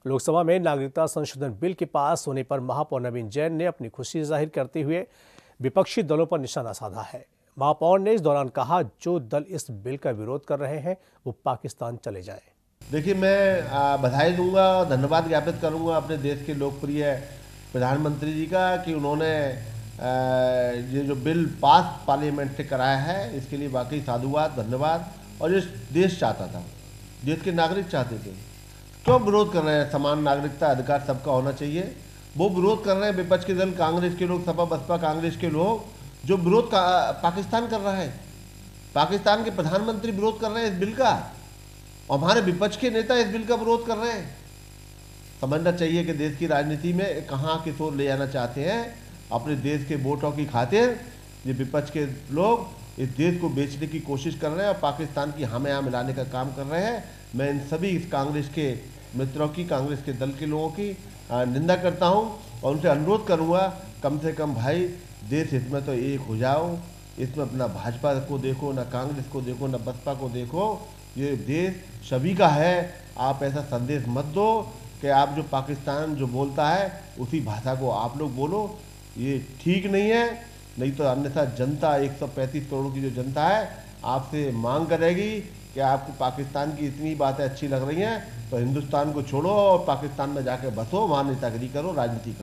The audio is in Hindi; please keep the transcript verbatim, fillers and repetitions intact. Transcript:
लोकसभा में नागरिकता संशोधन बिल के पास होने पर महापौर नवीन जैन ने अपनी खुशी जाहिर करते हुए विपक्षी दलों पर निशाना साधा है। महापौर ने इस दौरान कहा, जो दल इस बिल का विरोध कर रहे हैं वो पाकिस्तान चले जाएं। देखिए, मैं बधाई दूंगा, धन्यवाद ज्ञापित करूंगा अपने देश के लोकप्रिय प्रधानमंत्री जी का कि उन्होंने ये जो बिल पास पार्लियामेंट से कराया है, इसके लिए वाकई साधुवाद, धन्यवाद। और ये देश चाहता था, देश के नागरिक चाहते थे। क्यों विरोध कर रहे हैं? समान नागरिकता अधिकार सबका होना चाहिए। वो विरोध कर रहे हैं विपक्ष के दल, कांग्रेस के लोग, सपा बसपा कांग्रेस के लोग, जो विरोध का पाकिस्तान कर रहा है। पाकिस्तान के प्रधानमंत्री विरोध कर रहे हैं इस बिल का, और हमारे विपक्ष के नेता इस बिल का विरोध कर रहे हैं। समझना चाहिए कि देश की राजनीति में कहाँ किस ओर ले जाना चाहते हैं। अपने देश के वोटों की खातिर ये विपक्ष के लोग इस देश को बेचने की कोशिश कर रहे हैं और पाकिस्तान की हमें यहाँ मिलाने का काम कर रहे हैं। मैं इन सभी इस कांग्रेस के मित्रों की, कांग्रेस के दल के लोगों की निंदा करता हूं और उनसे अनुरोध करूंगा, कम से कम भाई देश हित में तो एक हो जाओ। इसमें अपना भाजपा को देखो, ना कांग्रेस को देखो, ना बसपा को देखो। ये देश सभी का है। आप ऐसा संदेश मत दो कि आप जो पाकिस्तान जो बोलता है उसी भाषा को आप लोग बोलो। ये ठीक नहीं है। नहीं तो अन्यथा जनता, एक सौ पैंतीस करोड़ की जो जनता है, आपसे मांग करेगी कि आपको पाकिस्तान की इतनी बातें अच्छी लग रही हैं तो हिंदुस्तान को छोड़ो और पाकिस्तान में जाकर बसो, वहाँ नेतागिरी करो, राजनीति करो।